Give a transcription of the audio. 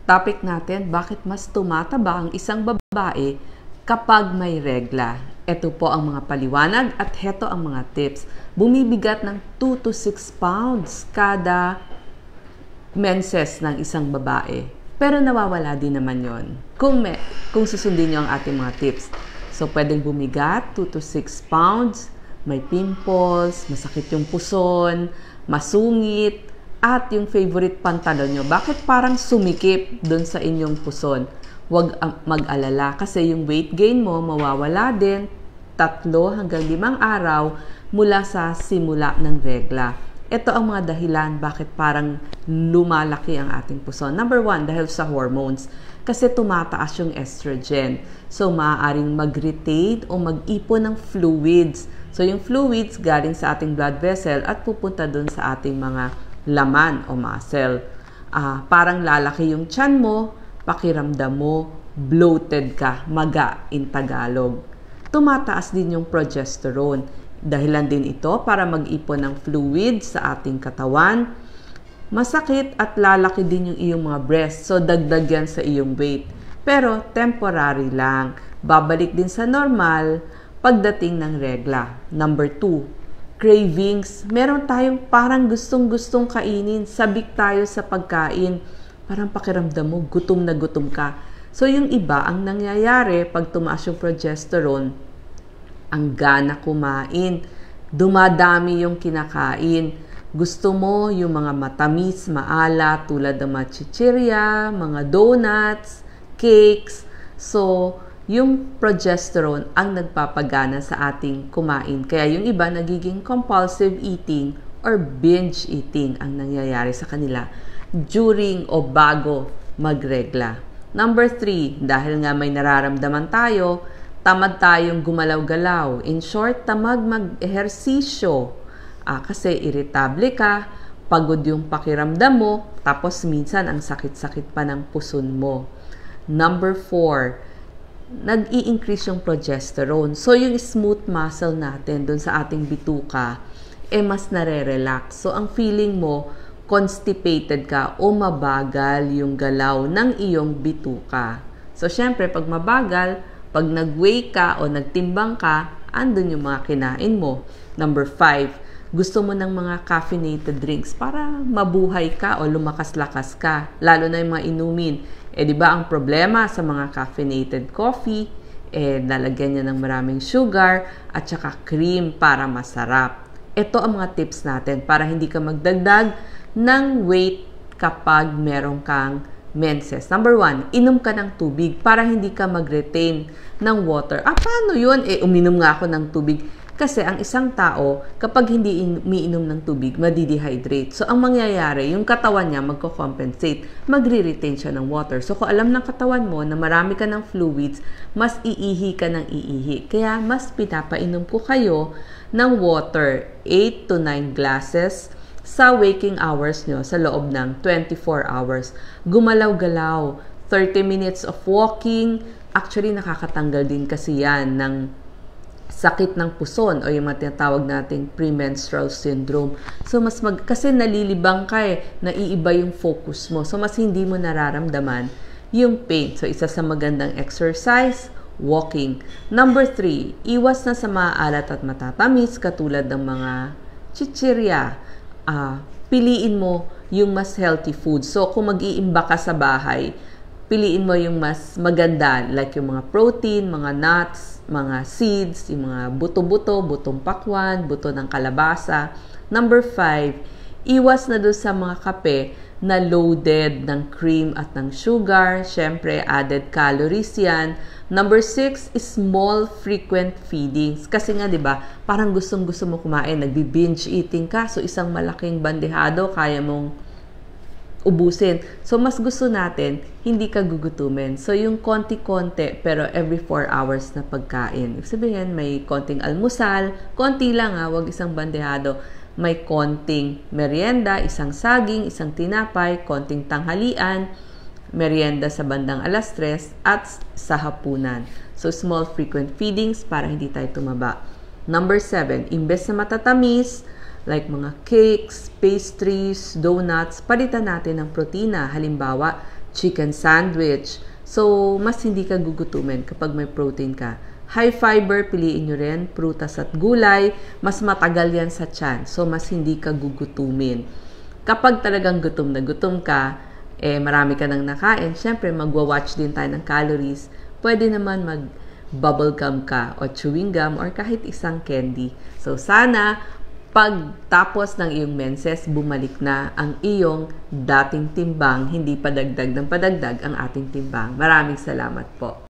Topic natin, bakit mas tumataba ang isang babae kapag may regla? Ito po ang mga paliwanag at heto ang mga tips. Bumibigat ng 2 to 6 pounds kada menses ng isang babae. Pero nawawala din naman yon kung susundin nyo ang ating mga tips. So, pwedeng bumigat 2 to 6 pounds, may pimples, masakit yung puson, masungit, at yung favorite pantalon nyo. Bakit parang sumikip dun sa inyong puson? Huwag mag-alala kasi yung weight gain mo mawawala din 3 hanggang 5 araw mula sa simula ng regla. Ito ang mga dahilan bakit parang lumalaki ang ating puson. Number 1, dahil sa hormones. Kasi tumataas yung estrogen. So, maaaring mag-retain o mag-ipon ng fluids. So, yung fluids galing sa ating blood vessel at pupunta dun sa ating mga laman o muscle. Parang lalaki yung tiyan mo, pakiramdam mo, bloated ka, maga in Tagalog. Tumataas din yung progesterone. Dahilan din ito para mag-ipon ng fluid sa ating katawan. Masakit at lalaki din yung iyong mga breasts, so dagdag yan sa iyong weight. Pero temporary lang. Babalik din sa normal pagdating ng regla. Number 2, cravings. Meron tayong parang gustong-gustong kainin. Sabik tayo sa pagkain. Parang pakiramdam mo, gutom na gutom ka. So, yung iba, ang nangyayari pag tumaas yung progesterone, ang gana kumain. Dumadami yung kinakain. Gusto mo yung mga matamis, maala, tulad ng mga chichirya, mga donuts, cakes. So, yung progesterone ang nagpapagana sa ating kumain. Kaya yung iba nagiging compulsive eating or binge eating ang nangyayari sa kanila during o bago magregla. Number 3, dahil nga may nararamdaman tayo, tamad tayong gumalaw-galaw. In short, tamad mag-ehersisyo. Kasi irritable ka, pagod yung pakiramdam mo, tapos minsan ang sakit-sakit pa ng puson mo. Number 4, nag-i-increase yung progesterone. So, yung smooth muscle natin dun sa ating bituka, mas nare-relax. So, ang feeling mo, constipated ka o mabagal yung galaw ng iyong bituka. So, syempre, pag mabagal, pag nag-weigh ka o nagtimbang ka, andun yung mga kinain mo. Number 5, gusto mo ng mga caffeinated drinks para mabuhay ka o lumakas-lakas ka. Lalo na yung mga inumin. Di ba ang problema sa mga caffeinated coffee, nalagyan niya ng maraming sugar at saka cream para masarap. Ito ang mga tips natin para hindi ka magdagdag ng weight kapag meron kang menses. Number 1, inom ka ng tubig para hindi ka mag-retain ng water. Paano yun? Uminom nga ako ng tubig. Kasi ang isang tao, kapag hindi umiinom ng tubig, madidehydrate. So, ang mangyayari, yung katawan niya magko-compensate. Magre-retain siya ng water. So, kung alam ng katawan mo na marami ka ng fluids, mas iihi ka ng iihi. Kaya, mas pinapainom ko kayo ng water, 8 to 9 glasses sa waking hours nyo sa loob ng 24 hours. Gumalaw-galaw, 30 minutes of walking. Actually, nakakatanggal din kasi yan ng sakit ng puson o yung tinatawag nating premenstrual syndrome. So, kasi nalilibang ka naiiba yung focus mo. So, mas hindi mo nararamdaman yung pain. So, isa sa magandang exercise, walking. Number 3, iwas na sa maalat at matatamis katulad ng mga chichirya. Piliin mo yung mas healthy food. So, kung mag-iimba ka sa bahay, piliin mo yung mas maganda, like yung mga protein, mga nuts, mga seeds, yung mga buto-buto, butong pakwan, buto ng kalabasa. Number 5, iwas na doon sa mga kape na loaded ng cream at ng sugar. Siyempre, added calories yan. Number 6 is small, frequent feedings. Kasi nga, di ba, parang gustong-gusto mo kumain, nagbi-binge eating ka. So, isang malaking bandehado, kaya mong ubusin. So, mas gusto natin, hindi ka gugutumin. So, yung konti-konti, pero every 4 hours na pagkain. Ibig sabihin, may konting almusal, konti lang wag isang bandehado. May konting merienda, isang saging, isang tinapay, konting tanghalian, merienda sa bandang 3:00 at sa hapunan. So, small frequent feedings para hindi tayo tumaba. Number 7, imbes na matatamis, like mga cakes, pastries, donuts, palitan natin ng protina. Halimbawa, chicken sandwich. So, mas hindi ka gugutumin kapag may protein ka. High fiber, piliin nyo rin, prutas at gulay. Mas matagal yan sa tiyan. So, mas hindi ka gugutumin. Kapag talagang gutom na gutom ka, marami ka nang nakain, syempre magwa-watch din tayo ng calories. Pwede naman mag-bubble gum ka o chewing gum or kahit isang candy. So, sana pagtapos ng iyong menses, bumalik na ang iyong dating timbang, hindi padagdag ng padagdag ang ating timbang. Maraming salamat po.